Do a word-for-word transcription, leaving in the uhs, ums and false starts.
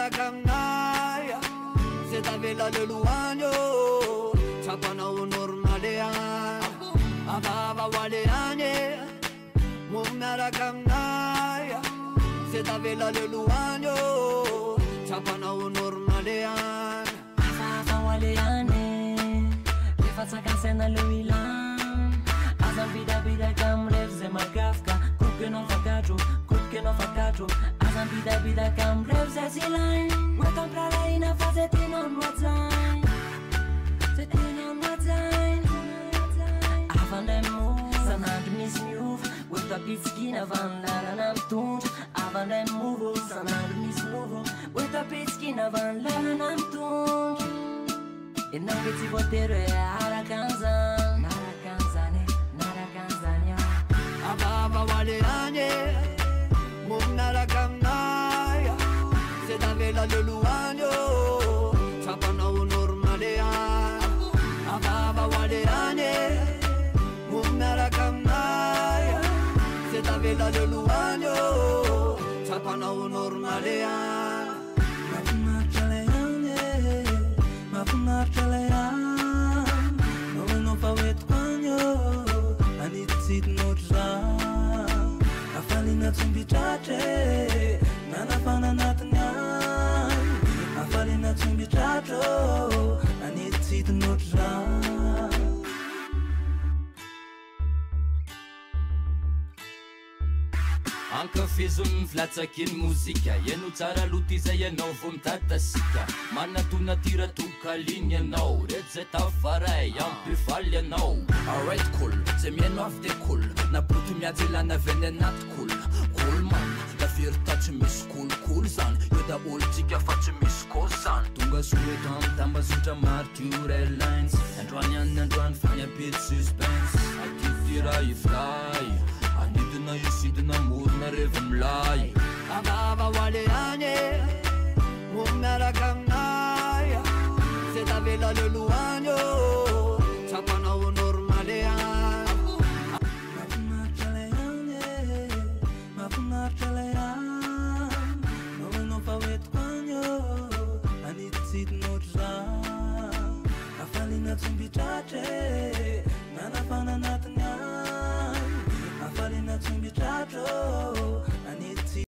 Madagascar, c'est avec la le louanyo, chapana au normalea, ababa waleane, mon Madagascar, c'est avec la le louanyo, chapana au normalea, ababa waleane, le faccia cansena le ilan, azam vida vida cam revze magafka, kuke non fakacho, kuke non fakacho. Azam vida vida cam revze zilain, wetam prala ina faze tinon wazain, se tinon wazain. Avant dem move, sanand mis move, weta pitskina van lara nam tunj. Avant dem move, sanand mis move, weta pitskina van lara nam tunj. Inang bitsi botero e arakanzan, narakanzane, narakanzania. Ababa waleane, mon Madagascar, c'est avec la le louanyo, chapana au normalea, ababa waleane, mon Madagascar, c'est avec la le louanyo, chapana au normalea. Mafunarchalean, no no pawet kwanyo, anit sit notra, afalina tumbitate, nana fana natnyan, afalina tumbitato, anit sit notra. Anka fezon flatsakin muzika, ianao tsara lotiza ianao vo mitatasika. Manatona tira tokaliny ianao, reto zay tafaray ampifaly ianao. Alright cool, zay miaino avy de cool, naboto miajy ilana avy any anaty cool. Cool man, da firy ta tsy misy coolcool zany, io da olo tsika fa tsy misy cause zany. Tonga soeto amy tambazotra Marture Airlines, androany any androany fagnapety suspense. Akitira ifly, anidina isidina morona reva milay. Ababa waleane, mon Madagascar, c'est avec la le louanyo, chapana au normalea. Mafunarchaleane, mafunarchalean, no no pawet kwanyo, anit sit notra, afalina tumbitate, nana fana natnyan, afalina tumbitate.